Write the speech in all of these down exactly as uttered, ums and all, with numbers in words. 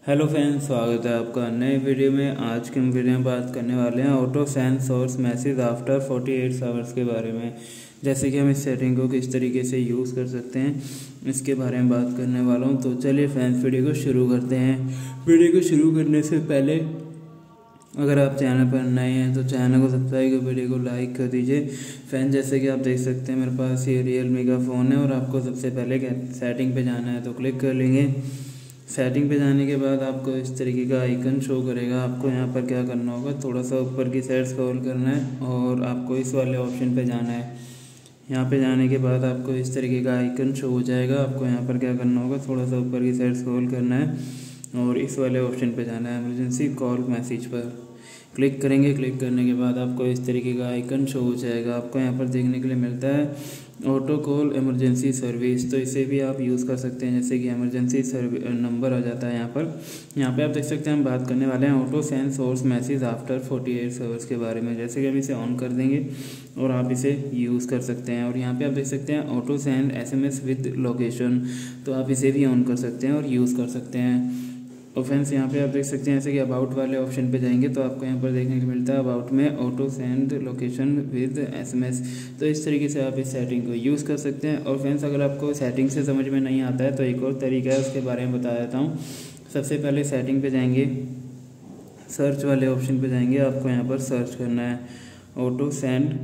Hello friends, स्वागत है आपका नए वीडियो में। आज के हम वीडियो में बात करने वाले हैं auto send source message after अड़तालीस आवर्स के बारे में। जैसे कि हम इस सेटिंग को किस तरीके से यूज़ कर सकते हैं, इसके बारे में बात करने वाला हूं। तो चलिए फ्रेंड्स, वीडियो को शुरू करते हैं। वीडियो को शुरू करने से पहले अगर आप चैनल पर नए हैं तो चैनल को सब्सक्राइब कर वीडियो को लाइक कर दीजिए। फ्रेंड, जैसे कि आप देख सकते हैं मेरे पास ये रियलमी का फ़ोन है और आपको सबसे पहले सेटिंग पे जाना है तो क्लिक कर लेंगे। सेटिंग पे जाने के बाद आपको इस तरीके का आइकन शो करेगा। आपको यहाँ पर क्या करना होगा, थोड़ा सा ऊपर की साइड स्क्रॉल करना है और आपको इस वाले ऑप्शन पे जाना है। यहाँ पे जाने के बाद आपको इस तरीके का आइकन शो हो जाएगा। आपको यहाँ पर क्या करना होगा, थोड़ा सा ऊपर की साइड स्क्रॉल करना है और इस वाले ऑप्शन पे जाना है, इमरजेंसी कॉल मैसेज पर क्लिक करेंगे। क्लिक करने के बाद आपको इस तरीके का आइकन शो हो जाएगा। आपको यहाँ पर देखने के लिए मिलता है ऑटो कॉल इमरजेंसी सर्विस, तो इसे भी आप यूज़ कर सकते हैं। जैसे कि इमरजेंसी सर्विस नंबर आ जाता है यहाँ पर। यहाँ पे आप देख सकते हैं हम बात करने वाले हैं auto send source message after अड़तालीस आवर्स के बारे में। जैसे कि हम इसे ऑन कर देंगे और आप इसे यूज़ कर सकते हैं। और यहाँ पे आप देख सकते हैं auto send SMS with location, तो आप इसे भी ऑन कर सकते हैं और यूज़ कर सकते हैं। और फ्रेंड्स, यहाँ पे आप देख सकते हैं जैसे कि अबाउट वाले ऑप्शन पे जाएंगे तो आपको यहाँ पर देखने को मिलता है अबाउट में auto send location with SMS. तो इस तरीके से आप इस सेटिंग को यूज़ कर सकते हैं। और फ्रेंड्स, अगर आपको सेटिंग से समझ में नहीं आता है तो एक और तरीका है, उसके बारे में बता देता हूँ। सबसे पहले सेटिंग पे जाएंगे, सर्च वाले ऑप्शन पे जाएंगे। आपको यहाँ पर सर्च करना है ऑटो सेंड,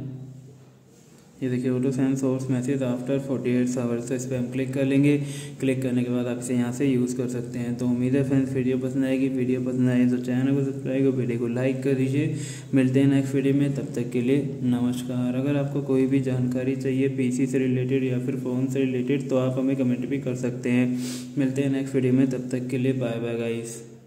ये देखिए auto send source message after अड़तालीस आवर्स। तो इस पर हम क्लिक कर लेंगे। क्लिक करने के बाद आप इसे यहाँ से यूज़ कर सकते हैं। तो उम्मीद है फ्रेंड्स वीडियो पसंद आएगी। वीडियो पसंद आए तो चैनल को सब्सक्राइब और वीडियो को लाइक कर दीजिए। मिलते हैं नेक्स्ट वीडियो में, तब तक के लिए नमस्कार। अगर आपको कोई भी जानकारी चाहिए पीसी से रिलेटेड या फिर फ़ोन से रिलेटेड तो आप हमें कमेंट भी कर सकते हैं। मिलते हैं नेक्स्ट वीडियो में, तब तक के लिए बाय बाय गाइस।